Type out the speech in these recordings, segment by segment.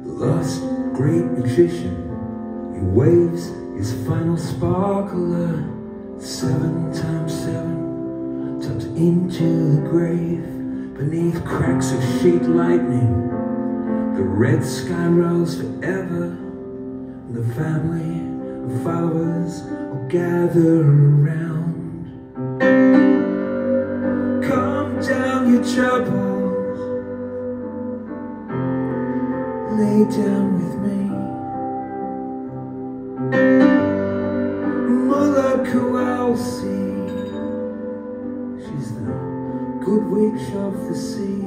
lost great magician, he waves his final sparkler, 7 times 7, tucked into the grave. Beneath cracks of sheet lightning, the red sky rolls forever, and the family and followers will gather around. Calm down your troubles, lay down with me. Mother Kowalski, she's the good witch of the sea.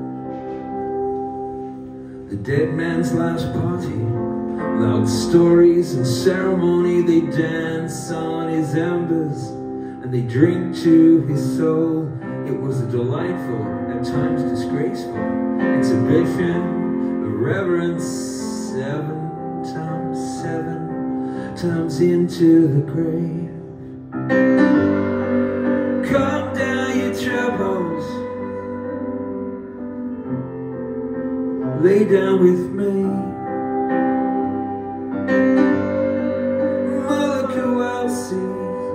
The dead man's last party, loud stories and ceremony. They dance on his embers and they drink to his soul. It was a delightful, at times disgraceful, exhibition of reverence. 7 times 7 times into the grave. Calm down your troubles, lay down with me. Mother Kowalski,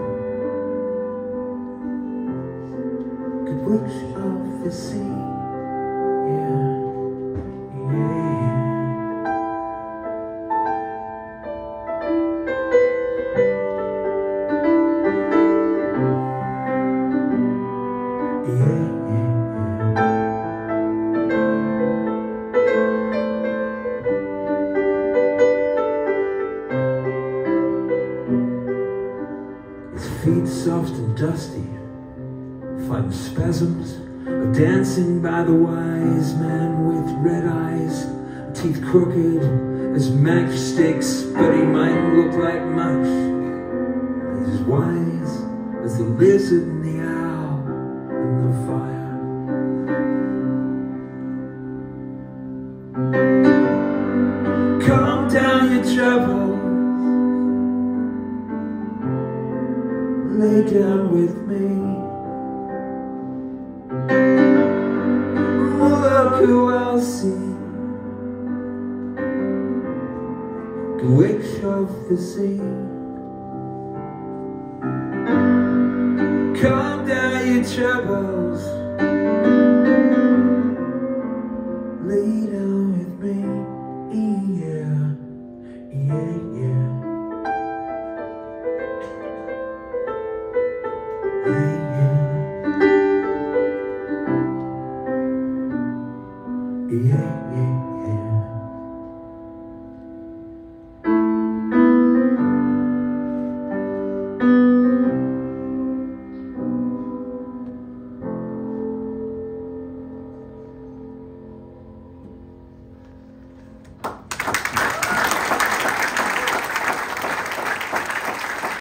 good witch of the sea. Yeah, yeah. Feet soft and dusty, fighting spasms of dancing by the wise man with red eyes, teeth crooked as matchsticks, but he mightn't look like much. He's as wise as the lizard and the owl and the fire. Calm down your troubles, lay down with me. Mother Kowalski, the witch of the sea. Calm down your troubles, lay down with me. Yeah, yeah, yeah.